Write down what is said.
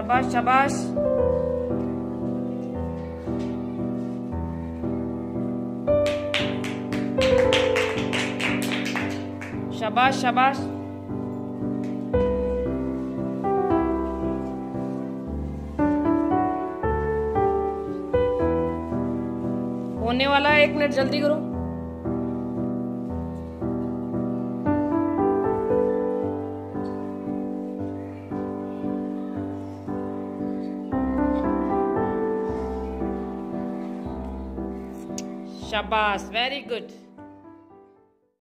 शाबाश शाबाश। शाबाश शाबाश। होने वाला है, 1 मिनट जल्दी करो। शाबाश, वेरी गुड।